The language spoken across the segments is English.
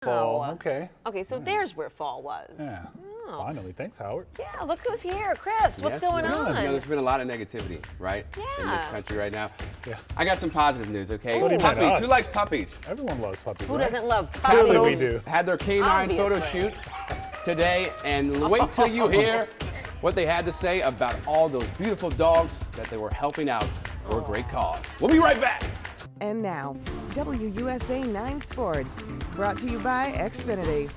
fall. Okay. Okay, so there's where fall was. Yeah. Oh. Finally. Thanks, Howard. Yeah, look who's here. Chris, what's going on? You know, there's been a lot of negativity, right? Yeah. In this country right now. Yeah. I got some positive news, okay? What do you mean, Puppies. us? Who likes puppies? Everyone loves puppies, Who right? doesn't love Clearly puppies? we do. Had their canine photo Obviously. shoot today, and wait till you hear what they had to say about all those beautiful dogs that they were helping out for a great cause. We'll be right back. And now, WUSA 9 Sports, brought to you by Xfinity.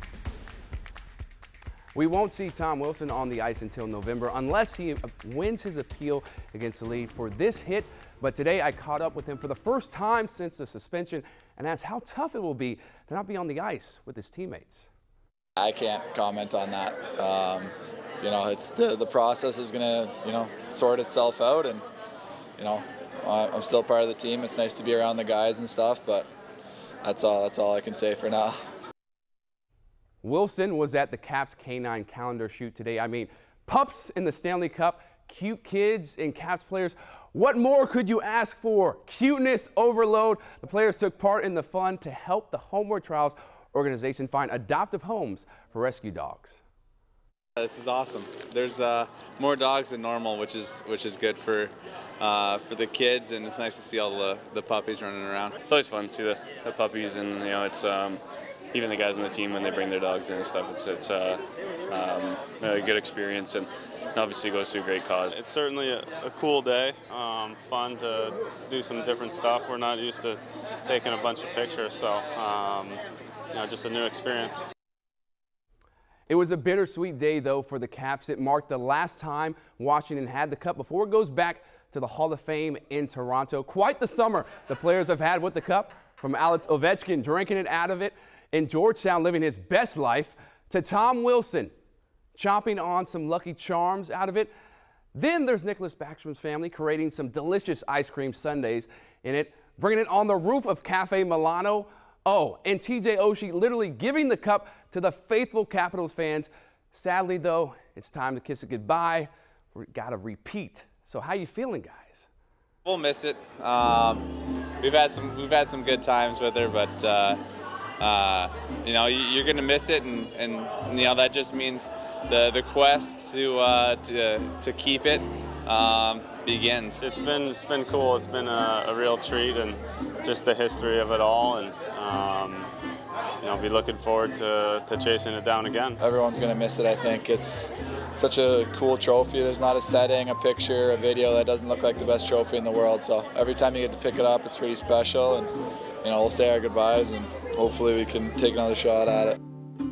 We won't see Tom Wilson on the ice until November unless he wins his appeal against the league for this hit. But today I caught up with him for the first time since the suspension and asked how tough it will be to not be on the ice with his teammates. I can't comment on that. You know, it's the process is going to, sort itself out, and, I'm still part of the team. It's nice to be around the guys and stuff, but that's all I can say for now. Wilson was at the Caps Canine calendar shoot today. I mean, pups in the Stanley Cup, cute kids and Caps players. What more could you ask for? Cuteness overload. The players took part in the fun to help the Homeward Trials organization find adoptive homes for rescue dogs. This is awesome. There's more dogs than normal, which is good for the kids, and it's nice to see all the puppies running around. It's always fun to see the puppies, and it's even the guys on the team when they bring their dogs in and stuff. It's a good experience, and obviously goes to a great cause. It's certainly a cool day, fun to do some different stuff. We're not used to taking a bunch of pictures, so just a new experience. It was a bittersweet day, though, for the Caps. It marked the last time Washington had the Cup before it goes back to the Hall of Fame in Toronto. Quite the summer the players have had with the Cup, from Alex Ovechkin drinking it out of it in Georgetown, living his best life, to Tom Wilson chomping on some Lucky Charms out of it. Then there's Nicholas Backstrom's family creating some delicious ice cream sundaes in it, bringing it on the roof of Cafe Milano. Oh, and TJ Oshie literally giving the Cup to the faithful Capitals fans. Sadly, though, it's time to kiss it goodbye. We gotta repeat. So how you feeling, guys? We'll miss it. We've had some good times with her, but you're gonna miss it, and that just means the quest to keep it begins. It's been cool. It's been a real treat, and just the history of it all, and be looking forward to chasing it down again. Everyone's going to miss it, I think. It's such a cool trophy. There's not a setting, a picture, a video that doesn't look like the best trophy in the world. So every time you get to pick it up, it's pretty special, and we'll say our goodbyes, and hopefully we can take another shot at it.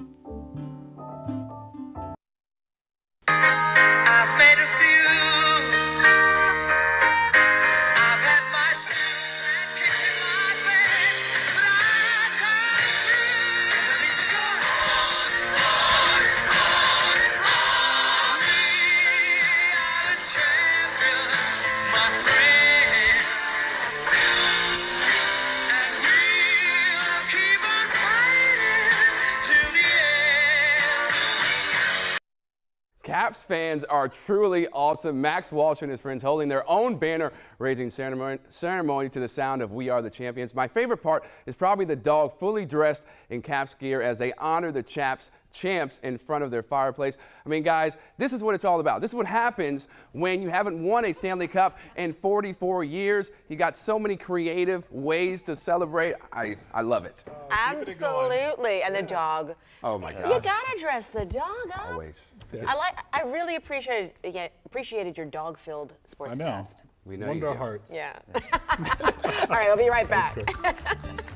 Caps fans are truly awesome. Max Walsh and his friends holding their own banner raising ceremony to the sound of We Are the Champions. My favorite part is probably the dog fully dressed in Caps gear as they honor the champs in front of their fireplace. I mean, guys, this is what it's all about. This is what happens when you haven't won a Stanley Cup in 44 years. You got so many creative ways to celebrate. I love it. Absolutely. And the dog. Oh, my God. You got to dress the dog up. Always. I really appreciated your dog-filled sportscast. I know. We know Wonder you do. Hearts. Yeah. All right, we'll be right back.